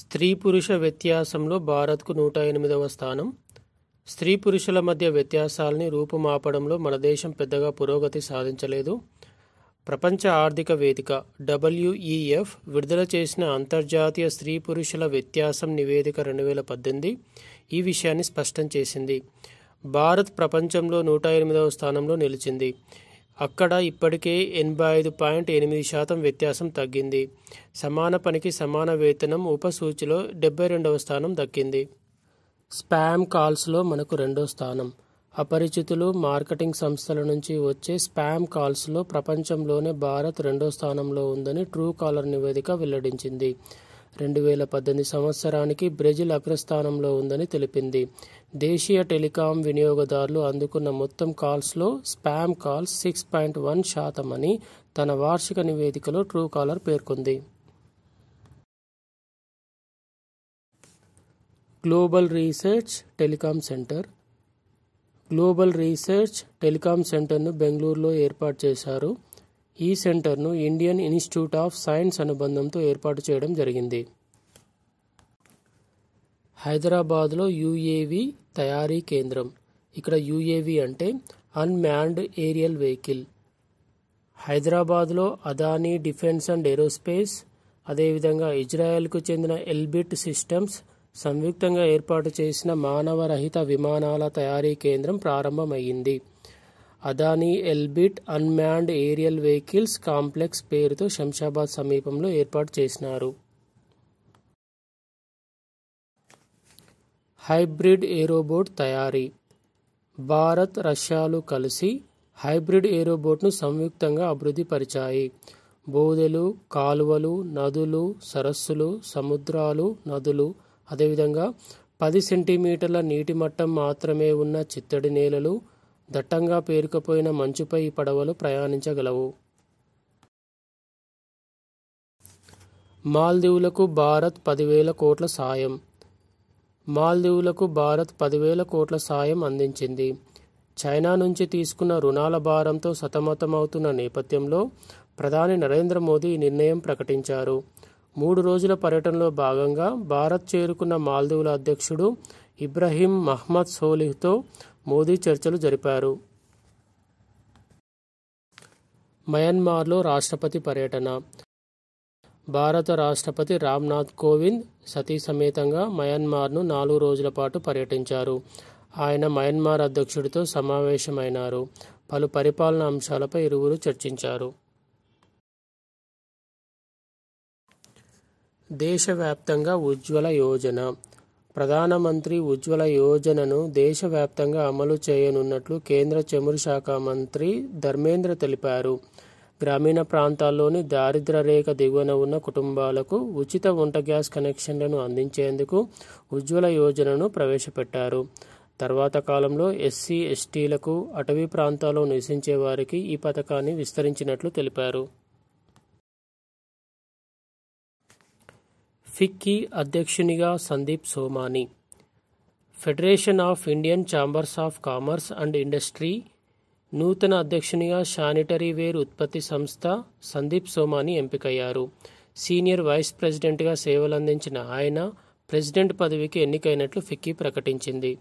స్త్రీ పురుష వ్యత్యాసంలో భారత్కు 108వ స్థానం. స్త్రీ పురుషుల మధ్య వ్యత్యాసాలని రూపుమాపడంలో మన దేశం పెద్దగా పురోగతి సాధించలేదు. ప్రపంచ ఆర్థిక వేదిక WEF విడుదల చేసిన అంతర్జాతీయ స్త్రీ పురుషుల వ్యత్యాసం నివేదిక 2018 ఈ విషయాన్ని స్పష్టం చేసింది. భారత్ ప్రపంచంలో 108వ స్థానంలో నిలిచింది. అక్కడ ఇప్పటికే 85.8% వ్యత్యాసం తగ్గింది. సమాన పనికి సమాన వేతనం ఉపసూచిలో 72వ స్థానం దక్కింది. స్పామ్ కాల్స్లో మనకు 2వ స్థానం. అపరిచితులు మార్కెటింగ్ సంస్థల నుంచి వచ్చే స్పామ్ కాల్స్లో ప్రపంచంలోనే భారత్ 2వ స్థానంలో ఉందని ట్రూ కాలర్ నివేదిక వెల్లడించింది. 2018 సంవత్సరానికి బ్రెజిల్ అగ్రస్థానంలో ఉందని తెలిపింది. దేశీయ టెలికాం వినియోగదారులు అందుకున్న మొత్తం కాల్స్లో స్పామ్ కాల్స్ 6.1% అని తన వార్షిక నివేదికలో ట్రూ కాలర్ పేర్కొంది. Global research telecom center. Global research telecom సెంటర్ను బెంగళూరులో ఏర్పాటు చేశారు. ఈ సెంటర్ను ఇండియన్ ఇన్స్టిట్యూట్ ఆఫ్ సైన్స్ అనుబంధంతో ఏర్పాటు చేయడం జరిగింది. హైదరాబాద్లో UAV తయారీ కేంద్రం. ఇక్కడ UAV అంటే అన్మ్యాన్డ్ ఏరియల్ వెహికల్. హైదరాబాద్లో అదానీ డిఫెన్స్ అండ్ ఏరోస్పేస్, అదేవిధంగా ఇజ్రాయెల్కు చెందిన ఎల్బిట్ సిస్టమ్స్ సంయుక్తంగా ఏర్పాటు చేసిన మానవరహిత విమానాల తయారీ కేంద్రం ప్రారంభమయ్యింది. Adani Elbit unmanned aerial vehicles complex పేరుతో శంషాబాద్ సమీపంలో ఏర్పాటు చేసినారు. హైబ్రిడ్ ఏరోబోట్ తయారీ. భారత్, రష్యాలు కలిసి హైబ్రిడ్ ఏరోబోట్ను సంయుక్తంగా అభివృద్ధి పరిచాయి. బోదెలు, కాలువలు, నదులు, సరస్సులు, సముద్రాలు, నదులు, అదేవిధంగా 10 సెంటీమీటర్ల నీటి మట్టం మాత్రమే ఉన్న చిత్తడి నేలలు, దట్టంగా పేరుకుపోయిన మంచుపై ఈ పడవలు ప్రయాణించగలవు. మాల్దీవులకు భారత్ 10,000 కోట్ల సాయం. మాల్దీవులకు భారత్ 10,000 కోట్ల సాయం అందించింది. చైనా నుంచి తీసుకున్న రుణాల భారంతో సతమతమవుతున్న నేపథ్యంలో ప్రధాని నరేంద్ర మోదీ ఈ నిర్ణయం ప్రకటించారు. 3 రోజుల పర్యటనలో భాగంగా భారత్ చేరుకున్న మాల్దీవుల అధ్యక్షుడు ఇబ్రహీం మహ్మద్ సోలిహ్తో మోదీ చర్చలు జరిపారు. మయన్మార్లో రాష్ట్రపతి పర్యటన. భారత రాష్ట్రపతి రామ్నాథ్ కోవింద్ సతీ సమేతంగా మయన్మార్ను 4 రోజుల పాటు పర్యటించారు. ఆయన మయన్మార్ అధ్యక్షుడితో సమావేశమైనారు. పలు పరిపాలనా అంశాలపై ఇరువురు చర్చించారు. దేశవ్యాప్తంగా ఉజ్వల యోజన. ప్రధానమంత్రి ఉజ్వల యోజనను దేశవ్యాప్తంగా అమలు చేయనున్నట్లు కేంద్ర చమురు శాఖ మంత్రి ధర్మేంద్ర తెలిపారు. గ్రామీణ ప్రాంతాల్లోని దారిద్ర్య రేఖ దిగువన ఉన్న కుటుంబాలకు ఉచిత వంట గ్యాస్ కనెక్షన్లను అందించేందుకు ఉజ్వల యోజనను ప్రవేశపెట్టారు. తర్వాత కాలంలో SC, STలకు, అటవీ ప్రాంతాల్లో నివసించే వారికి ఈ పథకాన్ని విస్తరించినట్లు తెలిపారు. ఫిక్కీ అధ్యక్షునిగా Sandeep Somani. Federation of Indian Chambers of Commerce and Industry నూతన అధ్యక్షునిగా శానిటరీ వేర్ ఉత్పత్తి సంస్థ సందీప్ సోమాని ఎంపికయ్యారు. సీనియర్ వైస్ ప్రెసిడెంట్గా సేవలందించిన ఆయన ప్రెసిడెంట్ పదవికి ఎన్నికైనట్లు ఫిక్కీ ప్రకటించింది.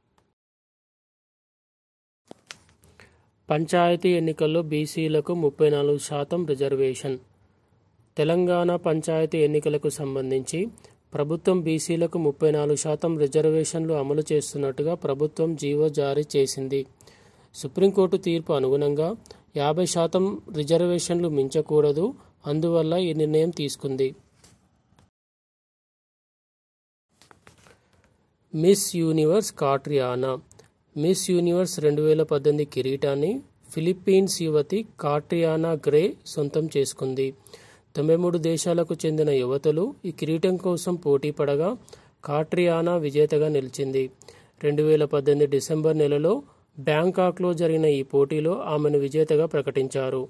పంచాయతీ ఎన్నికల్లో బీసీలకు 34% రిజర్వేషన్. తెలంగాణ పంచాయతీ ఎన్నికలకు సంబంధించి ప్రభుత్వం బీసీలకు 34% రిజర్వేషన్లు అమలు చేస్తున్నట్టుగా ప్రభుత్వం జీవో జారీ చేసింది. సుప్రీంకోర్టు తీర్పు అనుగుణంగా 50% రిజర్వేషన్లు మించకూడదు. అందువల్ల ఈ నిర్ణయం తీసుకుంది. Miss Universe Catriona. Miss Universe 2018 కిరీటాన్ని ఫిలిప్పీన్స్ యువతి కాట్రియానా గ్రే సొంతం చేసుకుంది. 93 దేశాలకు చెందిన యువతులు ఈ కిరీటం కోసం పోటీ పడగా కాట్రియానా విజేతగా నిలిచింది. 2018 డిసెంబర్ నెలలో బ్యాంకాక్లో జరిగిన ఈ పోటీలో ఆమెను విజేతగా ప్రకటించారు.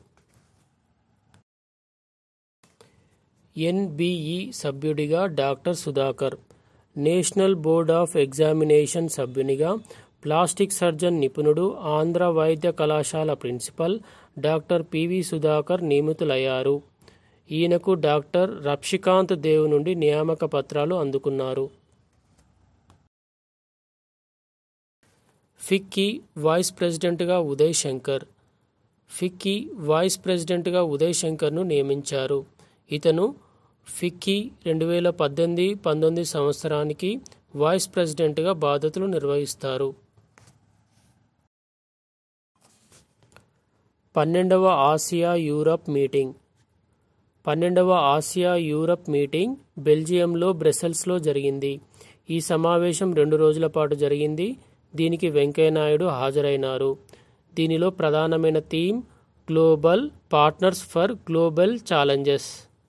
NBE సభ్యుడిగా doctor Sudhakar. National Board of Examination సభ్యునిగా ప్లాస్టిక్ సర్జన్ నిపుణుడు, ఆంధ్ర వైద్య కళాశాల ప్రిన్సిపల్ డాక్టర్ PV సుధాకర్ నియమితులయ్యారు. ఈయనకు డాక్టర్ రక్షికాంత్ దేవ్ నుండి నియామక పత్రాలు అందుకున్నారు. ఫిక్కీ వైస్ ప్రెసిడెంట్గా ఉదయ్ శంకర్. ఫిక్కీ వైస్ ప్రెసిడెంట్గా ఉదయ్ శంకర్ను నియమించారు. ఇతను ఫిక్కీ 2018-19 సంవత్సరానికి వైస్ ప్రెసిడెంట్గా బాధ్యతలు నిర్వహిస్తారు. 12వ ఆసియా యూరప్ మీటింగ్. 12వ ఆసియా యూరప్ మీటింగ్ బెల్జియంలో బ్రసెల్స్లో జరిగింది. ఈ సమావేశం 2 రోజుల పాటు జరిగింది. దీనికి వెంకయ్యనాయుడు హాజరైనారు. దీనిలో ప్రధానమైన theme global partners for global challenges.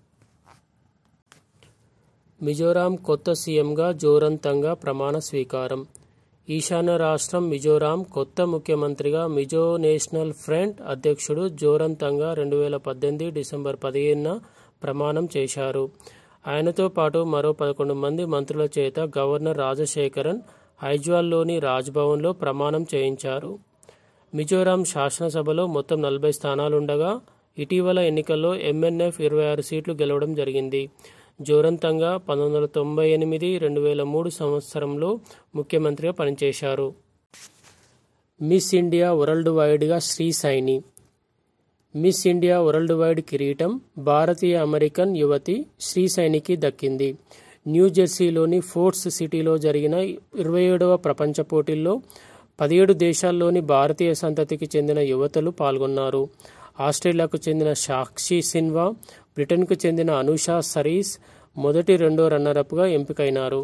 Mizoram కొత్త సీఎంగా జోరంతంగా ప్రమాణ స్వీకారం. ఈశాన్య రాష్ట్రం మిజోరాం కొత్త ముఖ్యమంత్రిగా మిజో నేషనల్ ఫ్రంట్ అధ్యక్షుడు జోరంతంగా 2018 డిసెంబర్ 15న ప్రమాణం చేశారు. ఆయనతో పాటు మరో 11 మంది మంత్రుల చేత గవర్నర్ రాజశేఖరన్ ఐజ్వాల్లోని రాజ్భవన్లో ప్రమాణం చేయించారు. మిజోరాం శాసనసభలో మొత్తం 40 స్థానాలుండగా ఇటీవల ఎన్నికల్లో MNF 26 సీట్లు గెలవడం జరిగింది. జోరంతంగా 1998-2003 సంవత్సరంలో ముఖ్యమంత్రిగా పనిచేశారు. మిస్ ఇండియా వరల్డ్ వైడ్గా శ్రీసైని. మిస్ ఇండియా వరల్డ్ వైడ్ కిరీటం భారతీయ అమెరికన్ యువతి శ్రీసైనికి దక్కింది. న్యూజెర్సీలోని ఫోర్ట్స్ సిటీలో జరిగిన 27వ ప్రపంచ పోటీల్లో 17 దేశాల్లోని భారతీయ సంతతికి చెందిన యువతలు పాల్గొన్నారు. ఆస్ట్రేలియాకు చెందిన సాక్షి సిన్హా, బ్రిటన్కు చెందిన అనుషా సరీస్ మొదటి, రెండో రన్నరప్గా ఎంపికైనారు.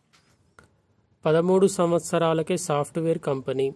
13 సంవత్సరాలకే సాఫ్ట్వేర్ కంపెనీ.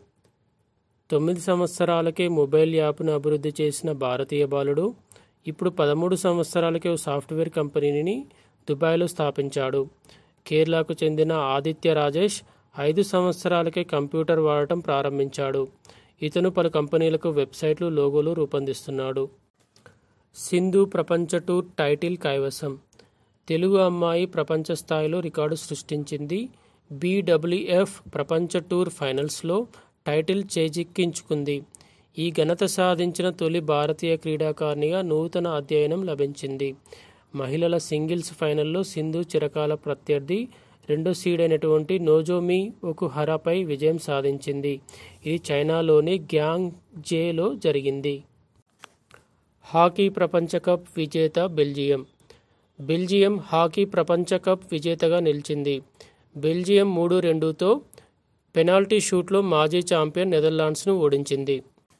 9 సంవత్సరాలకే మొబైల్ యాప్ను అభివృద్ధి చేసిన భారతీయ బాలుడు ఇప్పుడు 13 సంవత్సరాలకే ఓ సాఫ్ట్వేర్ కంపెనీని దుబాయ్లో స్థాపించాడు. కేరళకు చెందిన ఆదిత్య రాజేష్ 5 సంవత్సరాలకే కంప్యూటర్ వాడటం ప్రారంభించాడు. ఇతను పలు కంపెనీలకు వెబ్సైట్లు, లోగోలు రూపొందిస్తున్నాడు. సింధు ప్రపంచ టూర్ టైటిల్ కైవసం. తెలుగు అమ్మాయి ప్రపంచ స్థాయిలో రికార్డు సృష్టించింది. BWF ప్రపంచ టూర్ ఫైనల్స్లో టైటిల్ చేజిక్కించుకుంది. ఈ ఘనత సాధించిన తొలి భారతీయ క్రీడాకారిణిగా నూతన అధ్యయనం లభించింది. మహిళల సింగిల్స్ ఫైనల్లో సింధు చిరకాల ప్రత్యర్థి 2వ సీడ్ అయినటువంటి నోజోమి ఒకుహరాపై విజయం సాధించింది. ఇది చైనాలోని గ్యాంగ్జేలో జరిగింది. హాకీ ప్రపంచ కప్ విజేత బెల్జియం. బెల్జియం హాకీ ప్రపంచ కప్ విజేతగా నిలిచింది. బెల్జియం 3-2తో పెనాల్టీ షూట్లో మాజీ ఛాంపియన్ నెదర్లాండ్స్ను ఓడించింది.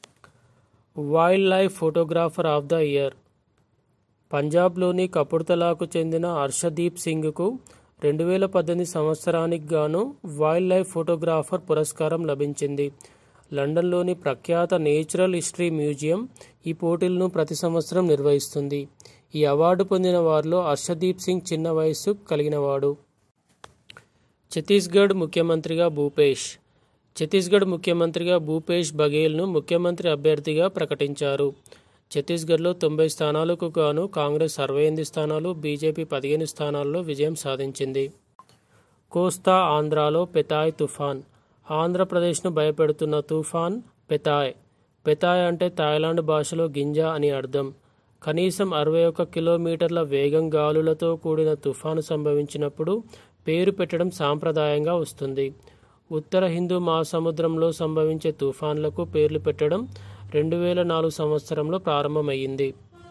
Wild life photographer of the year. పంజాబ్లోని కపుర్తలాకు చెందిన హర్షదీప్ సింగ్కు 2018 సంవత్సరానికి గాను వైల్డ్ లైఫ్ ఫోటోగ్రాఫర్ పురస్కారం లభించింది. లండన్లోని ప్రఖ్యాత నేచురల్ హిస్టరీ మ్యూజియం ఈ పోటీలను ప్రతి సంవత్సరం నిర్వహిస్తుంది. ఈ అవార్డు పొందిన వారిలో హర్షదీప్ సింగ్ చిన్న వయస్సు కలిగినవాడు. ఛత్తీస్గఢ్ ముఖ్యమంత్రిగా భూపేష్. ఛత్తీస్గఢ్ ముఖ్యమంత్రిగా భూపేష్ బఘేల్ను ముఖ్యమంత్రి అభ్యర్థిగా ప్రకటించారు. ఛత్తీస్గఢ్లో 90 స్థానాలకు గాను కాంగ్రెస్ 68 స్థానాలు, బీజేపీ 15 స్థానాల్లో విజయం సాధించింది. కోస్తా ఆంధ్రాలో పెతాయ్ తుఫాన్. ఆంధ్రప్రదేశ్ను భయపెడుతున్న తుఫాన్ పెతాయ్. పెతాయ్ అంటే థాయిలాండ్ భాషలో గింజ అని అర్థం. కనీసం 61 కిలోమీటర్ల వేగం గాలులతో కూడిన తుఫాను సంభవించినప్పుడు పేరు పెట్టడం సాంప్రదాయంగా వస్తుంది. ఉత్తర హిందూ మహాసముద్రంలో సంభవించే తుఫాన్లకు పేర్లు పెట్టడం 2004 సంవత్సరంలో ప్రారంభమయ్యింది.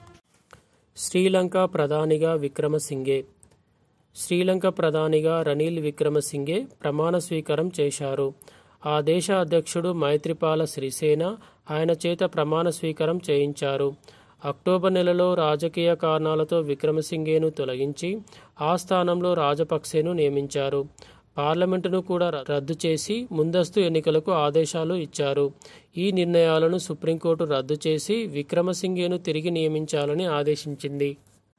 శ్రీలంక ప్రధానిగా విక్రమసింఘే. శ్రీలంక ప్రధానిగా రనిల్ విక్రమసింఘే ప్రమాణ స్వీకారం చేశారు. ఆ దేశ అధ్యక్షుడు మైత్రిపాల సిరిసేన ఆయన చేత ప్రమాణ స్వీకారం చేయించారు. అక్టోబర్ నెలలో రాజకీయ కారణాలతో విక్రమసింఘేను తొలగించి ఆ స్థానంలో రాజపక్సేను నియమించారు. పార్లమెంటును కూడా రద్దు చేసి ముందస్తు ఎన్నికలకు ఆదేశాలు ఇచ్చారు. ఈ నిర్ణయాలను సుప్రీంకోర్టు రద్దు చేసి విక్రమసింఘేను తిరిగి నియమించాలని ఆదేశించింది.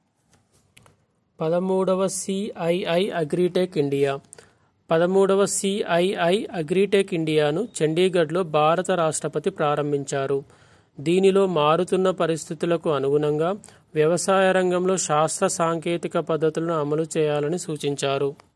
13వ CII అగ్రిటెక్ ఇండియా. 13వ CII అగ్రిటెక్ ఇండియాను చండీగఢ్లో భారత రాష్ట్రపతి ప్రారంభించారు. దీనిలో మారుతున్న పరిస్థితులకు అనుగుణంగా వ్యవసాయ రంగంలో శాస్త్ర సాంకేతిక పద్ధతులను అమలు చేయాలని సూచించారు.